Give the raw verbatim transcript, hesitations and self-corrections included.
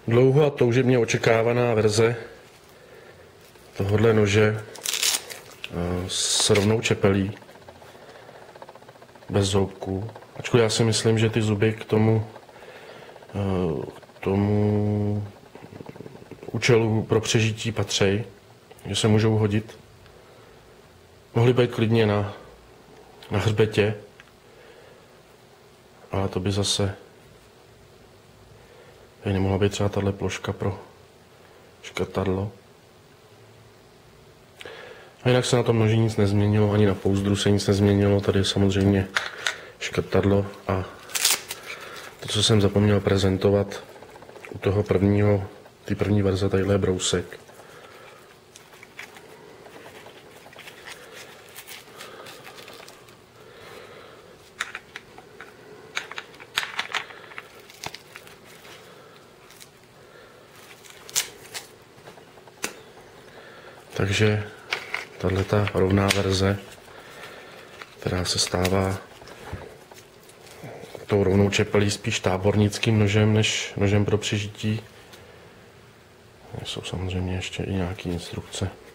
Dlouho a toužebně očekávaná verze tohohle nože s rovnou čepelí, bez zoubků. Ačkoliv já si myslím, že ty zuby k tomu, k tomu účelu pro přežití patří, že se můžou hodit. Mohly být klidně na, na hřbetě, ale to by zase by nemohla být třeba tahle ploška pro škrtadlo. A jinak se na tom noži nic nezměnilo, ani na pouzdru se nic nezměnilo. Tady je samozřejmě škrtadlo a to, co jsem zapomněl prezentovat u toho prvního, ty první verze, tadyhle je brousek. Takže tato rovná verze, která se stává tou rovnou čepelí spíš tábornickým nožem než nožem pro přežití. Jsou samozřejmě ještě i nějaké instrukce.